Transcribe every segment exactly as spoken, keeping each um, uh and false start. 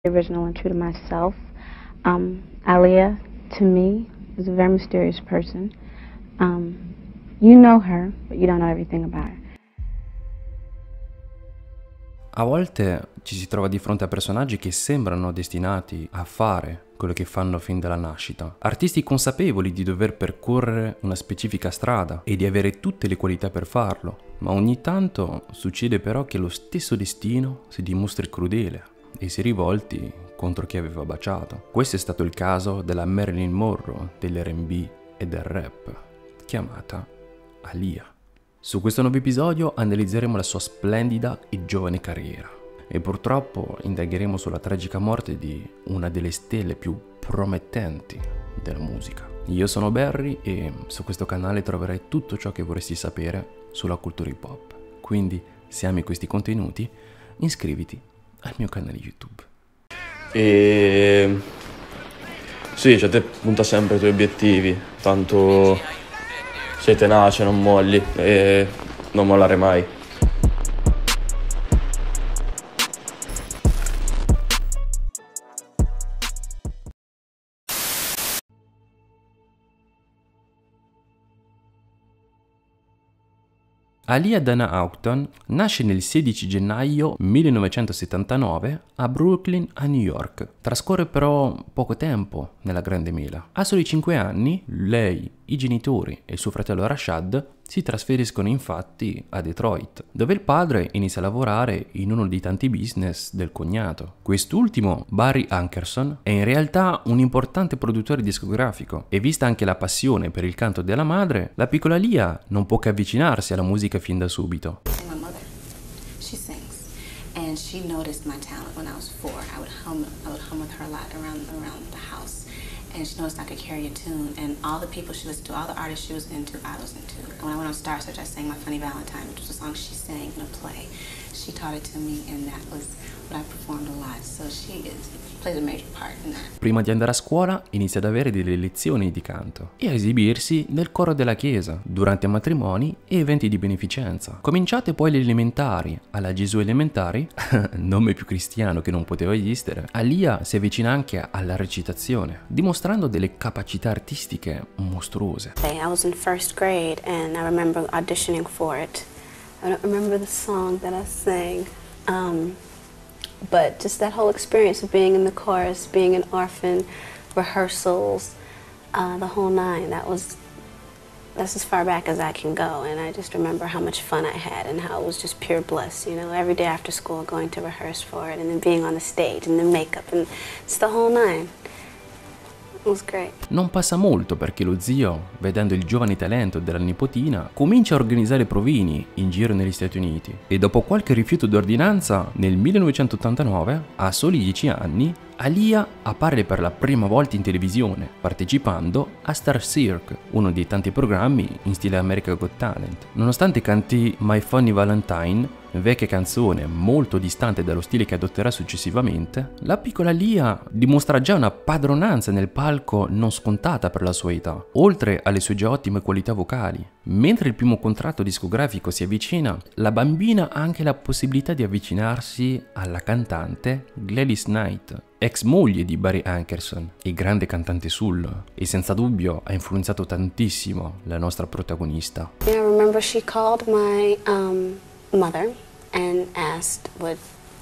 Original and true to myself. Um, Aaliyah, to me, is a very mysterious person. Um, you know her, but you don't know everything about her. A volte ci si trova di fronte a personaggi che sembrano destinati a fare quello che fanno fin dalla nascita. Artisti consapevoli di dover percorrere una specifica strada e di avere tutte le qualità per farlo, ma ogni tanto succede però che lo stesso destino si dimostri crudele e si rivolti contro chi aveva baciato. Questo è stato il caso della Marilyn Monroe dell'R and B e del rap, chiamata Aaliyah. Su questo nuovo episodio analizzeremo la sua splendida e giovane carriera e purtroppo indagheremo sulla tragica morte di una delle stelle più promettenti della musica. Io sono Barry e su questo canale troverai tutto ciò che vorresti sapere sulla cultura hip hop. Quindi, se ami questi contenuti, iscriviti al mio canale YouTube. E sì, cioè te punta sempre ai tuoi obiettivi, tanto sei tenace, non molli e non mollare mai. Aaliyah Dana Houghton nasce il sedici gennaio millenovecentosettantanove a Brooklyn, a New York. Trascorre però poco tempo nella grande mela. A soli cinque anni, lei, i genitori e suo fratello Rashad si trasferiscono infatti a Detroit, dove il padre inizia a lavorare in uno dei tanti business del cognato. Quest'ultimo, Barry Ankerson, è in realtà un importante produttore discografico e vista anche la passione per il canto della madre, la piccola Aaliyah non può che avvicinarsi alla musica fin da subito. My mother, she sings, and she noticed my talent when I was four. I would hum, I would hum with her a lot around around the house. And she noticed I could carry a tune, and all the people she listened to, all the artists she was into, I was into. And when I went on Star Search, I sang My Funny Valentine, which was a song she sang in a play. She taught it to me, and that was what I performed a lot. So she is, plays a major part in that. Prima di andare a scuola inizia ad avere delle lezioni di canto e a esibirsi nel coro della chiesa, durante matrimoni e eventi di beneficenza. Cominciate poi le elementari, alla Gesù Elementari, nome più cristiano che non poteva esistere, Aaliyah si avvicina anche alla recitazione, dimostrando delle capacità artistiche mostruose. I was in first grade and I remember auditioning for it. I don't remember the song that I sang, um, but just that whole experience of being in the chorus, being an orphan, rehearsals, uh, the whole nine, that was, that's as far back as I can go. And I just remember how much fun I had and how it was just pure bliss, you know, every day after school going to rehearse for it and then being on the stage and the makeup and it's the whole nine. It was great. Non passa molto perché lo zio, vedendo il giovane talento della nipotina, comincia a organizzare provini in giro negli Stati Uniti e dopo qualche rifiuto d'ordinanza nel millenovecentottantanove, a soli dieci anni, Aaliyah appare per la prima volta in televisione, partecipando a Star Cirque, uno dei tanti programmi in stile America's Got Talent. Nonostante canti My Funny Valentine, vecchia canzone molto distante dallo stile che adotterà successivamente, la piccola Aaliyah dimostra già una padronanza nel palco non scontata per la sua età, oltre alle sue già ottime qualità vocali. Mentre il primo contratto discografico si avvicina, la bambina ha anche la possibilità di avvicinarsi alla cantante Gladys Knight, ex moglie di Barry Ankerson e grande cantante soul, e senza dubbio ha influenzato tantissimo la nostra protagonista. I remember she called my um, mother and asked would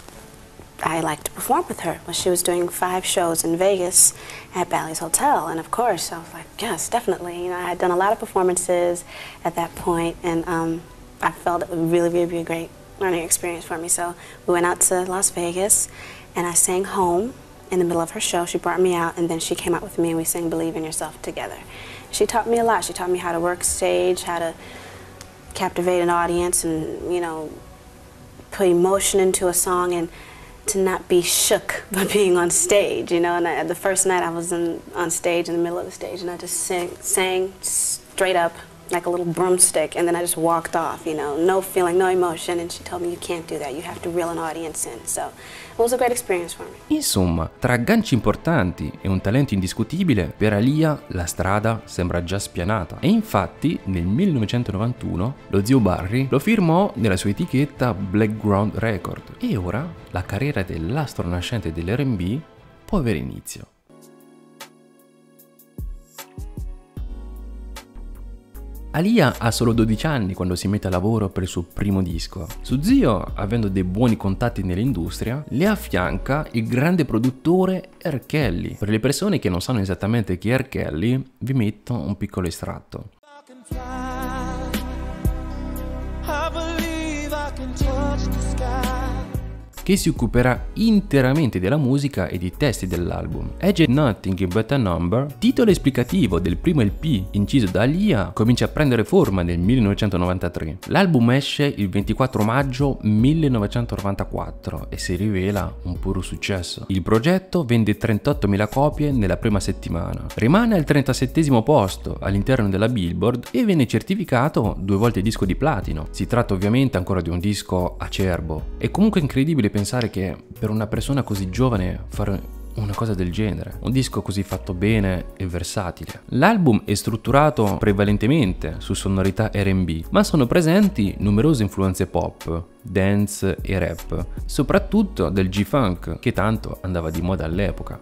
I like to perform with her. Well, she was doing five shows in Vegas at Bally's Hotel, and of course I was like, yes, definitely. You know, I had done a lot of performances at that point, and um, I felt it would really, really be a great learning experience for me. So we went out to Las Vegas, and I sang Home in the middle of her show. She brought me out, and then she came out with me, and we sang Believe in Yourself together. She taught me a lot. She taught me how to work stage, how to captivate an audience, and, you know, put emotion into a song, and to not be shook by being on stage, you know. And I, the first night I was in, on stage, in the middle of the stage, and I just sang, sang straight up, like a little broomstick, and then I just walked off, you know, no feeling, no emotion, and she told me you can't do that, you have to reel an audience in, so it was a great experience for me. Insomma, tra agganci importanti e un talento indiscutibile, per Aaliyah la strada sembra già spianata. E infatti nel millenovecentonovantuno lo zio Barry lo firmò nella sua etichetta Blackground Record e ora la carriera dell'astro nascente dell'R and B può avere inizio. Aaliyah ha solo dodici anni quando si mette a lavoro per il suo primo disco. Suo zio, avendo dei buoni contatti nell'industria, le affianca il grande produttore R. Kelly. Per le persone che non sanno esattamente chi è R. Kelly, vi metto un piccolo estratto. Che si occuperà interamente della musica e dei testi dell'album. Age Nothing But a Number, titolo esplicativo del primo L P inciso da Aaliyah, comincia a prendere forma nel millenovecentonovantatré. L'album esce il ventiquattro maggio millenovecentonovantaquattro e si rivela un puro successo. Il progetto vende trentottomila copie nella prima settimana, rimane al trentasettesimo posto all'interno della Billboard e viene certificato due volte disco di platino. Si tratta ovviamente ancora di un disco acerbo. È comunque incredibile pensare che per una persona così giovane fare una cosa del genere, un disco così fatto bene e versatile. L'album è strutturato prevalentemente su sonorità R and B, ma sono presenti numerose influenze pop, dance e rap, soprattutto del G-Funk che tanto andava di moda all'epoca.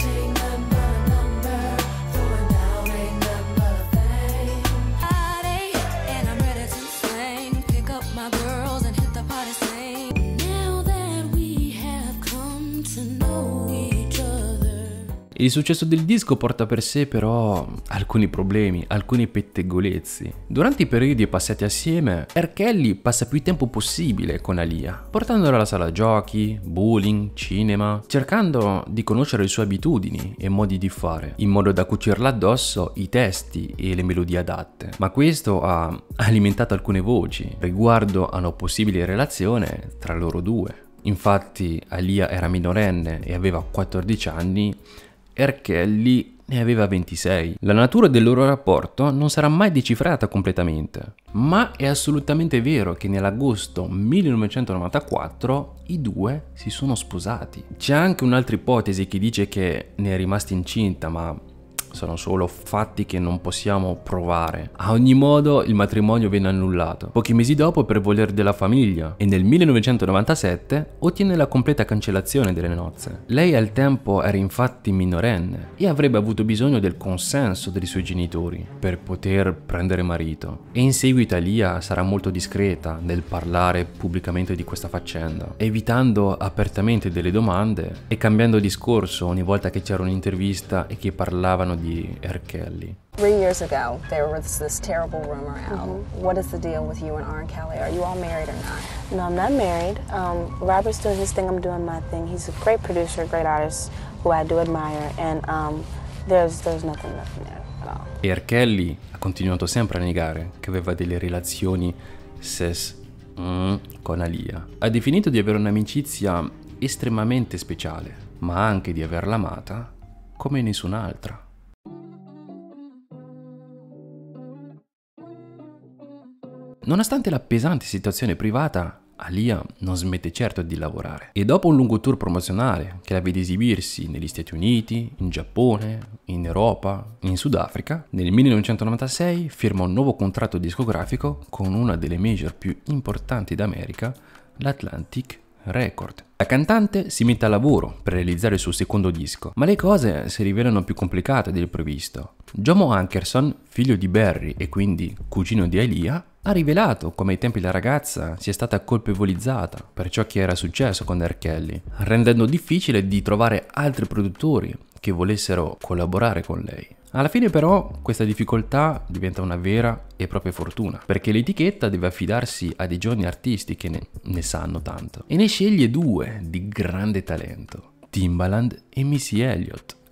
Il successo del disco porta per sé però alcuni problemi, alcuni pettegolezzi. Durante i periodi passati assieme, R. Kelly passa più tempo possibile con Aaliyah, portandola alla sala giochi, bowling, cinema, cercando di conoscere le sue abitudini e modi di fare, in modo da cucirla addosso i testi e le melodie adatte. Ma questo ha alimentato alcune voci riguardo a una possibile relazione tra loro due. Infatti Aaliyah era minorenne e aveva quattordici anni, R. Kelly ne aveva ventisei. La natura del loro rapporto non sarà mai decifrata completamente, ma è assolutamente vero che nell'agosto millenovecentonovantaquattro i due si sono sposati. C'è anche un'altra ipotesi che dice che ne è rimasta incinta, ma sono solo fatti che non possiamo provare. A ogni modo il matrimonio venne annullato pochi mesi dopo per voler della famiglia e nel millenovecentonovantasette ottiene la completa cancellazione delle nozze. Lei al tempo era infatti minorenne e avrebbe avuto bisogno del consenso dei suoi genitori per poter prendere marito, e in seguito Aaliyah sarà molto discreta nel parlare pubblicamente di questa faccenda, evitando apertamente delle domande e cambiando discorso ogni volta che c'era un'intervista e che parlavano di R. Kelly. Three years ago, there was this terrible rumor out. Mm-hmm. What is the deal with you and R. Kelly? Are you all married or not? No, I'm not married. Um, Robert's doing his thing, I'm doing my thing. He's a great producer, great artist who I do admire, and um, there's, there's nothing, nothing there at all. E R. Kelly ha continuato sempre a negare che aveva delle relazioni ses mm, con Aaliyah. Ha definito di avere un'amicizia estremamente speciale, ma anche di averla amata come nessun'altra. Nonostante la pesante situazione privata, Aaliyah non smette certo di lavorare. E dopo un lungo tour promozionale che la vede esibirsi negli Stati Uniti, in Giappone, in Europa, in Sudafrica, nel millenovecentonovantasei firma un nuovo contratto discografico con una delle major più importanti d'America, l'Atlantic Record. La cantante si mette a lavoro per realizzare il suo secondo disco, ma le cose si rivelano più complicate del previsto. Jomo Ankerson, figlio di Barry e quindi cugino di Aaliyah, ha rivelato come ai tempi la ragazza sia stata colpevolizzata per ciò che era successo con R. Kelly, rendendo difficile di trovare altri produttori che volessero collaborare con lei. Alla fine però questa difficoltà diventa una vera e propria fortuna, perché l'etichetta deve affidarsi a dei giovani artisti che ne, ne sanno tanto, e ne sceglie due di grande talento, Timbaland e Missy Elliott.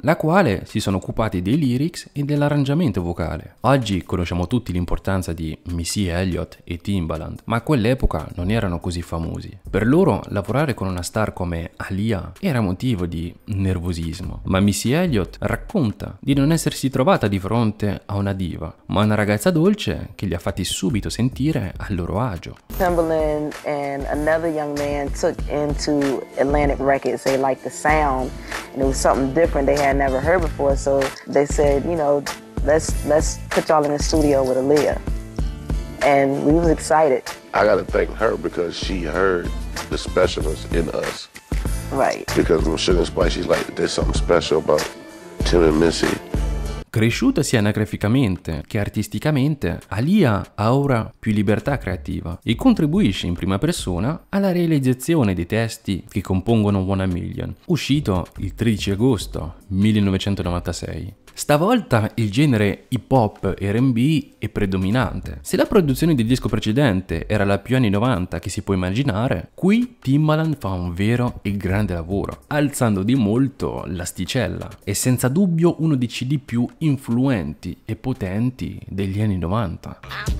la quale si sono occupati dei lyrics e dell'arrangiamento vocale. Oggi conosciamo tutti l'importanza di Missy Elliott e Timbaland, ma a quell'epoca non erano così famosi. Per loro lavorare con una star come Aaliyah era motivo di nervosismo, ma Missy Elliott racconta di non essersi trovata di fronte a una diva, ma una ragazza dolce che li ha fatti subito sentire a loro agio. Timbaland and another young man took into Atlantic Records. They liked the sound, and it was something different they had never heard before. So they said, you know, let's let's put y'all in the studio with Aaliyah, and we was excited. I gotta thank her because she heard the specialness in us. Right. Because when Sugar and Spice, she's like, there's something special about Tim and Missy. Cresciuta sia anagraficamente che artisticamente, Aaliyah ha ora più libertà creativa e contribuisce in prima persona alla realizzazione dei testi che compongono One a Million, uscito il tredici agosto millenovecentonovantasei. Stavolta il genere hip hop e R and B è predominante. Se la produzione del disco precedente era la più anni novanta che si può immaginare, qui Timbaland fa un vero e grande lavoro, alzando di molto l'asticella. È senza dubbio uno dei C D più influenti e potenti degli anni novanta.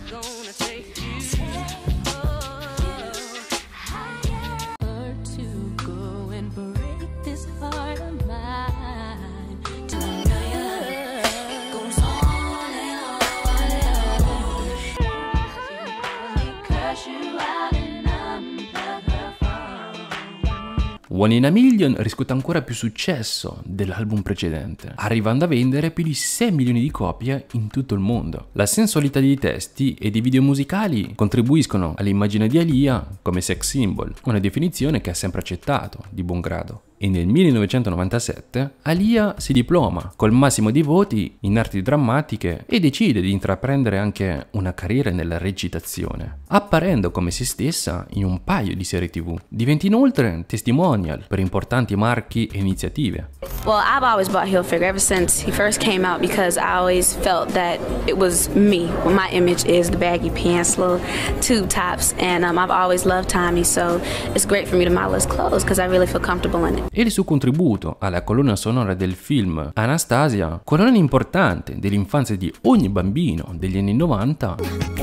One in a Million riscuote ancora più successo dell'album precedente, arrivando a vendere più di sei milioni di copie in tutto il mondo. La sensualità dei testi e dei video musicali contribuiscono all'immagine di Aaliyah come sex symbol, una definizione che ha sempre accettato di buon grado. E nel millenovecentonovantasette Aaliyah si diploma col massimo dei voti in arti drammatiche e decide di intraprendere anche una carriera nella recitazione, apparendo come se stessa in un paio di serie tv. Diventa inoltre testimonial per importanti marchi e iniziative. Well, I've always bought Hilfiger ever since he first came out because I always felt that it was me. My image is the baggy pants, little tube tops, and um, I've always loved Tommy, so it's great for me to model his clothes because I really feel comfortable in it. E il suo contributo alla colonna sonora del film Anastasia, colonna importante dell'infanzia di ogni bambino degli anni novanta,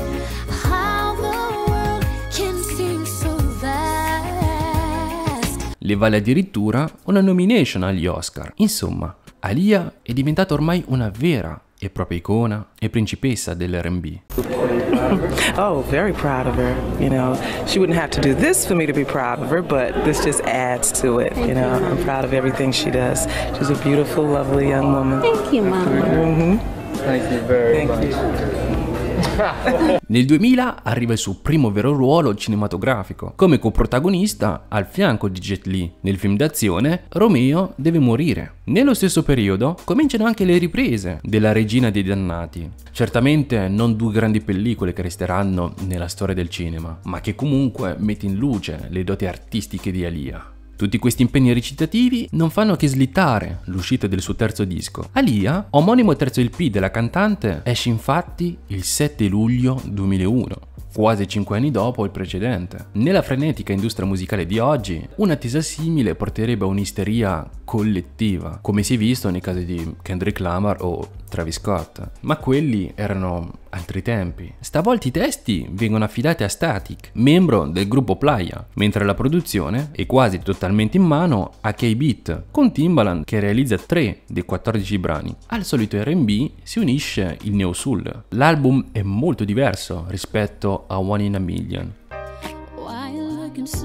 le vale addirittura una nomination agli Oscar. Insomma, Aaliyah è diventata ormai una vera e propria icona e principessa dell'R and B. Oh, very proud of her. You know, she wouldn't have to do this for me to be proud of her, but this just adds to it. You know, I'm proud of everything she does. She's a beautiful, lovely young woman. Thank you, Mama. Mm-hmm. Thank you very Thank much. You. Nel duemila arriva il suo primo vero ruolo cinematografico, come coprotagonista al fianco di Jet Li nel film d'azione Romeo deve morire. Nello stesso periodo cominciano anche le riprese della Regina dei Dannati. Certamente non due grandi pellicole che resteranno nella storia del cinema, ma che comunque mette in luce le doti artistiche di Aaliyah. Tutti questi impegni recitativi non fanno che slittare l'uscita del suo terzo disco. Aaliyah, omonimo terzo L P della cantante, esce infatti il sette luglio duemilauno, quasi cinque anni dopo il precedente. Nella frenetica industria musicale di oggi, un'attesa simile porterebbe a un'isteria collettiva, come si è visto nei casi di Kendrick Lamar o Travis Scott. Ma quelli erano altri tempi. Stavolta i testi vengono affidati a Static, membro del gruppo Playa, mentre la produzione è quasi totalmente in mano a K-Beat, con Timbaland che realizza tre dei quattordici brani. Al solito R and B si unisce il neo soul. L'album è molto diverso rispetto a One in a Million. Why you looking so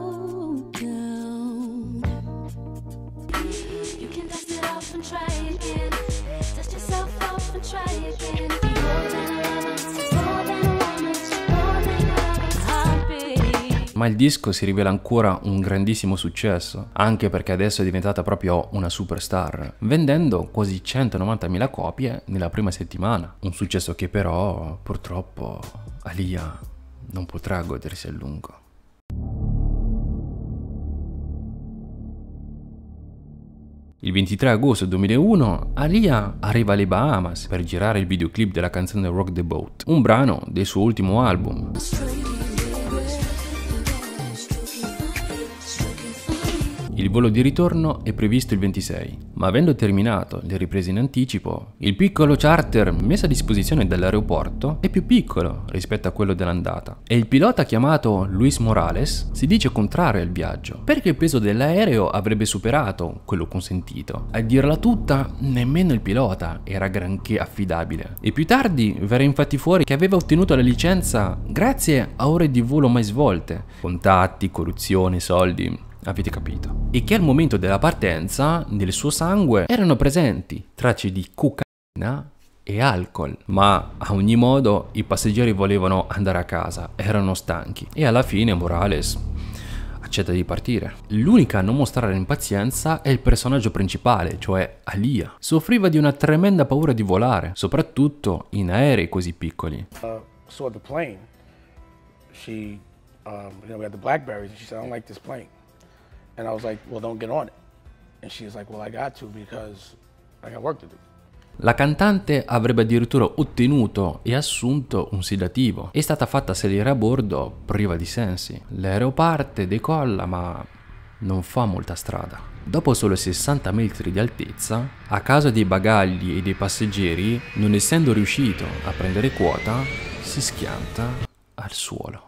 down? You can dust it off and try again. Dust yourself off and try again. Ma il disco si rivela ancora un grandissimo successo, anche perché adesso è diventata proprio una superstar, vendendo quasi centonovantamila copie nella prima settimana. Un successo che però, purtroppo, Aaliyah non potrà godersi a lungo. Il ventitré agosto duemilauno Aaliyah arriva alle Bahamas per girare il videoclip della canzone Rock the Boat, un brano del suo ultimo album. Il volo di ritorno è previsto il ventisei, ma avendo terminato le riprese in anticipo, il piccolo charter messo a disposizione dall'aeroporto è più piccolo rispetto a quello dell'andata e il pilota chiamato Luis Morales si dice contrario al viaggio perché il peso dell'aereo avrebbe superato quello consentito. A dirla tutta, nemmeno il pilota era granché affidabile e più tardi verrà infatti fuori che aveva ottenuto la licenza grazie a ore di volo mai svolte, contatti, corruzione, soldi. Avete capito? E che al momento della partenza nel suo sangue erano presenti tracce di cocaina e alcol, ma a ogni modo i passeggeri volevano andare a casa, erano stanchi e alla fine Morales accetta di partire. L'unica a non mostrare impazienza è il personaggio principale, cioè Aaliyah. Soffriva di una tremenda paura di volare, soprattutto in aerei così piccoli. Uh, saw the plane. She, um, you know, we had the Blackberries, and she said, "I don't like this plane." And I was like, well, don't get on it. And she was like, well, I got to because I got work to do. La cantante avrebbe addirittura ottenuto e assunto un sedativo. È stata fatta salire a bordo priva di sensi. L'aereo parte, decolla, ma non fa molta strada. Dopo solo sessanta metri di altezza, a causa dei bagagli e dei passeggeri, non essendo riuscito a prendere quota, si schianta al suolo.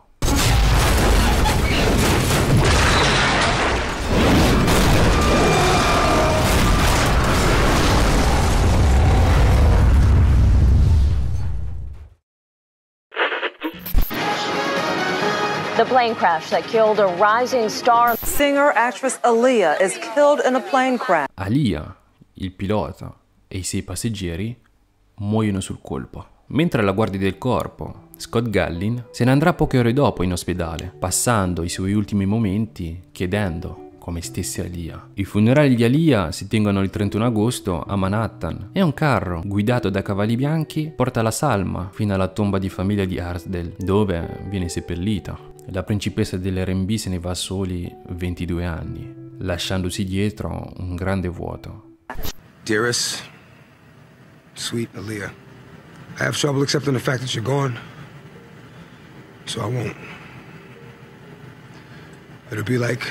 The plane crash that killed a rising star. Singer actress Aaliyah is killed in a plane crash. Aaliyah, il pilota e i sei passeggeri muoiono sul colpo, mentre la guardia del corpo, Scott Gallin, se ne andrà poche ore dopo in ospedale, passando i suoi ultimi momenti chiedendo come stesse Aaliyah. I funerali di Aaliyah si tengono il trentuno agosto a Manhattan e un carro guidato da cavalli bianchi porta la salma fino alla tomba di famiglia di Arsdale, dove viene seppellita. La principessa dell'erre and bi se ne va a soli ventidue anni, lasciandosi dietro un grande vuoto. Dearest, sweet Aaliyah, I have trouble accepting the fact that you're gone, so I won't. It'll be like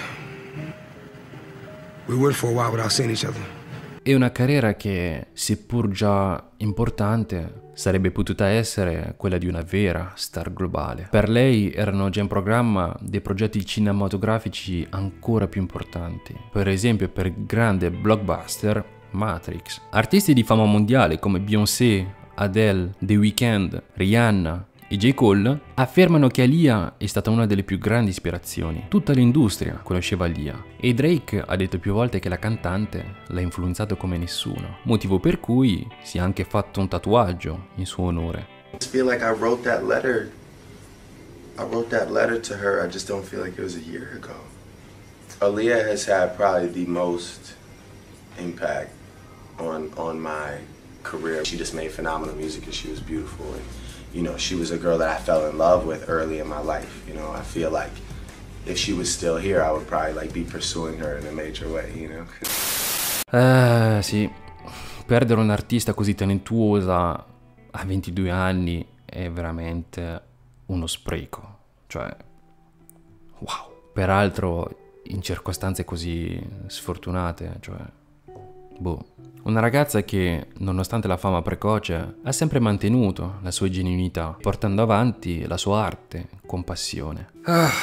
we went for a while without seeing each other. È una carriera che, seppur già importante, sarebbe potuta essere quella di una vera star globale. Per lei erano già in programma dei progetti cinematografici ancora più importanti, per esempio per il grande blockbuster Matrix. Artisti di fama mondiale come Beyoncé, Adele, The Weeknd, Rihanna e J. Cole affermano che Aaliyah è stata una delle più grandi ispirazioni. Tutta l'industria conosceva Aaliyah e Drake ha detto più volte che la cantante l'ha influenzato come nessuno, motivo per cui si è anche fatto un tatuaggio in suo onore. I feel like I wrote that letter. I wrote that letter to her. I just don't feel like it was a year ago. Aaliyah has had probably the most impact on on my career. She just made phenomenal music and she was beautiful. And, you know, she was a girl that I fell in love with early in my life. You know, I feel like if she was still here, I would probably like be pursuing her in a major way, you know. Eh, sì. Perdere un'artista così talentuosa a ventidue anni è veramente uno spreco. Cioè, wow. Peraltro in circostanze così sfortunate, cioè, boh. Una ragazza che, nonostante la fama precoce, ha sempre mantenuto la sua genuinità, portando avanti la sua arte con passione. Ah,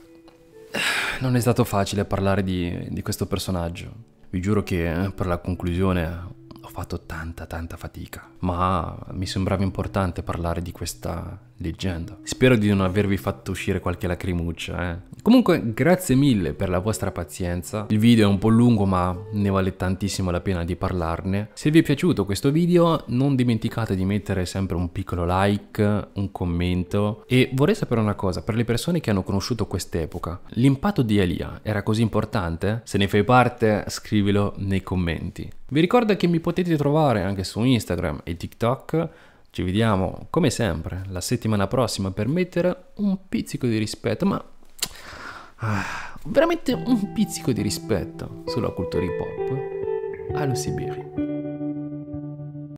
non è stato facile parlare di, di questo personaggio. Vi giuro che per la conclusione ho fatto tanta tanta fatica, ma mi sembrava importante parlare di questa leggenda. Spero di non avervi fatto uscire qualche lacrimuccia, eh. Comunque, grazie mille per la vostra pazienza. Il video è un po' lungo, ma ne vale tantissimo la pena di parlarne. Se vi è piaciuto questo video, non dimenticate di mettere sempre un piccolo like, un commento. E vorrei sapere una cosa, per le persone che hanno conosciuto quest'epoca, l'impatto di Aaliyah era così importante? Se ne fai parte, scrivilo nei commenti. Vi ricordo che mi potete trovare anche su Instagram e TikTok. Ci vediamo, come sempre, la settimana prossima per mettere un pizzico di rispetto, ma ah, veramente un pizzico di rispetto sulla cultura hip hop allo Siberi.